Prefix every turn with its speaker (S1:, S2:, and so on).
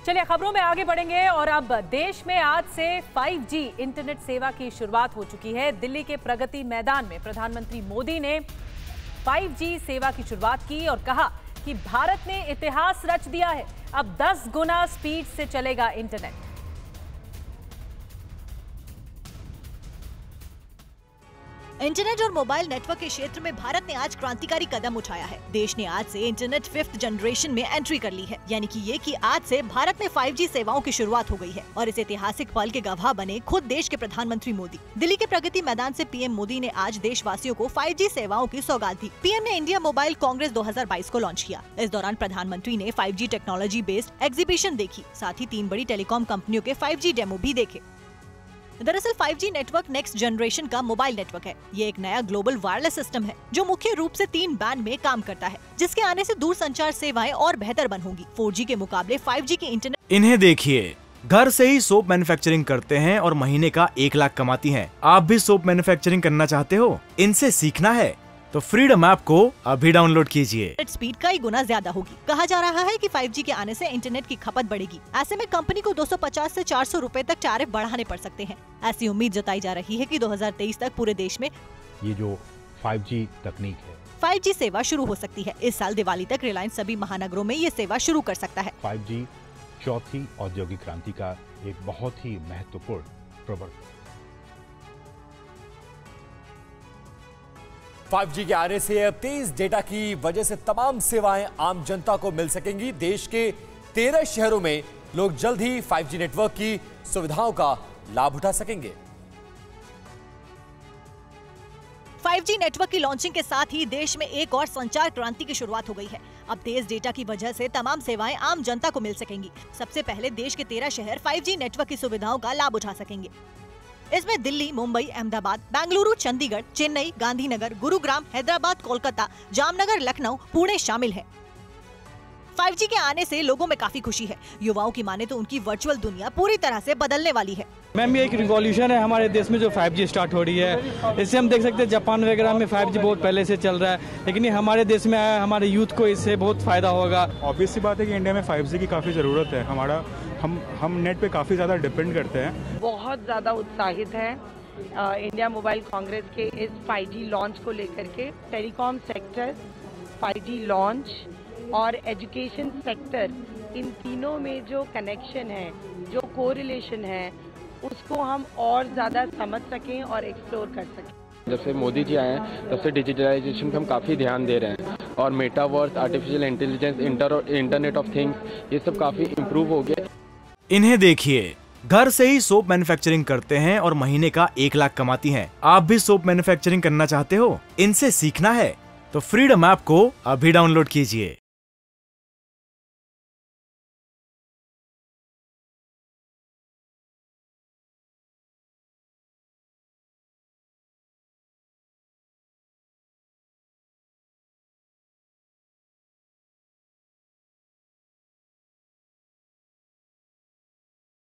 S1: चलिए खबरों में आगे बढ़ेंगे और अब देश में आज से 5G इंटरनेट सेवा की शुरुआत हो चुकी है। दिल्ली के प्रगति मैदान में प्रधानमंत्री मोदी ने 5G सेवा की शुरुआत की और कहा कि भारत ने इतिहास रच दिया है, अब 10 गुना स्पीड से चलेगा इंटरनेट।
S2: इंटरनेट और मोबाइल नेटवर्क के क्षेत्र में भारत ने आज क्रांतिकारी कदम उठाया है। देश ने आज से इंटरनेट 5th जनरेशन में एंट्री कर ली है, यानी कि ये कि आज से भारत में 5G सेवाओं की शुरुआत हो गई है और इस ऐतिहासिक पल के गवाह बने खुद देश के प्रधानमंत्री मोदी। दिल्ली के प्रगति मैदान से पीएम मोदी ने आज देशवासियों को 5G सेवाओं की सौगात दी। पीएम ने इंडिया मोबाइल कांग्रेस 2022 को लॉन्च किया। इस दौरान प्रधानमंत्री ने 5G टेक्नोलॉजी बेस्ड एग्जीबिशन देखी, साथ ही 3 बड़ी टेलीकॉम कंपनियों के 5G डेमो भी देखे। दरअसल 5G नेटवर्क नेक्स्ट जनरेशन का मोबाइल नेटवर्क है। ये एक नया ग्लोबल वायरलेस सिस्टम है जो मुख्य रूप से 3 बैंड में काम करता है, जिसके आने से दूर संचार सेवाएं और बेहतर बन होंगी। 4G के मुकाबले 5G की इंटरनेट।
S3: इन्हें देखिए, घर से ही सोप मैन्युफैक्चरिंग करते हैं और महीने का 1 लाख कमाती हैं। आप भी सोप मैन्युफैक्चरिंग करना चाहते हो? इनसे सीखना है तो फ्रीडम ऐप को अभी डाउनलोड कीजिए।
S2: स्पीड कई गुना ज्यादा होगी। कहा जा रहा है कि 5G के आने से इंटरनेट की खपत बढ़ेगी। ऐसे में कंपनी को 250 से 400 रुपए तक टैरिफ बढ़ाने पड़ सकते हैं। ऐसी उम्मीद जताई जा रही है कि 2023 तक पूरे देश में
S4: ये जो 5G तकनीक है,
S2: 5G सेवा शुरू हो सकती है। इस साल दिवाली तक रिलायंस सभी महानगरों में ये सेवा शुरू कर सकता है।
S4: 5G चौथी औद्योगिक क्रांति का एक बहुत ही महत्वपूर्ण प्रवर्तक।
S5: 5G के आने से अब तेज डेटा की वजह से तमाम सेवाएं आम जनता को मिल सकेंगी। देश के 13 शहरों में लोग जल्द ही 5G नेटवर्क की सुविधाओं का लाभ उठा सकेंगे।
S2: 5G नेटवर्क की लॉन्चिंग के साथ ही देश में एक और संचार क्रांति की शुरुआत हो गई है। अब तेज डेटा की वजह से तमाम सेवाएं आम जनता को मिल सकेंगी। सबसे पहले देश के 13 शहर 5G नेटवर्क की सुविधाओं का लाभ उठा सकेंगे। इसमें दिल्ली, मुंबई, अहमदाबाद, बेंगलुरु, चंडीगढ़, चेन्नई, गांधीनगर, गुरुग्राम, हैदराबाद, कोलकाता, जामनगर, लखनऊ, पुणे शामिल है। 5G के आने से लोगों में काफी खुशी है। युवाओं की माने तो उनकी वर्चुअल दुनिया पूरी तरह से बदलने वाली है।
S6: मैम, ये एक रिवॉल्यूशन है हमारे देश में जो 5G स्टार्ट हो रही है। इससे हम देख सकते हैं जापान वगैरह में 5G बहुत पहले से चल रहा है, लेकिन ये हमारे देश में आया, हमारे यूथ को इससे बहुत फायदा होगा।
S7: ऑब्वियस सी बात है कि इंडिया में 5G की काफ़ी ज़रूरत है। हम नेट पे काफ़ी ज़्यादा डिपेंड करते हैं।
S8: बहुत ज़्यादा उत्साहित है इंडिया मोबाइल कांग्रेस के इस 5G लॉन्च को लेकर के। टेलीकॉम सेक्टर, 5G लॉन्च और एजुकेशन सेक्टर, इन तीनों में जो कनेक्शन है, जो कोरिलेशन है, उसको हम और ज़्यादा समझ सकें और एक्सप्लोर कर सकें।
S9: जब से मोदी जी आए हैं तब से डिजिटलाइजेशन पे हम काफ़ी ध्यान दे रहे हैं और metaverse, artificial intelligence, internet of things, ये सब काफ़ी इम्प्रूव हो गया।
S3: इन्हें देखिए, घर से ही सोप मैन्युफैक्चरिंग करते हैं और महीने का 1 लाख कमाती हैं। आप भी सोप मैन्युफैक्चरिंग करना चाहते हो? इनसे सीखना है तो फ्रीडम ऐप को अभी डाउनलोड कीजिए।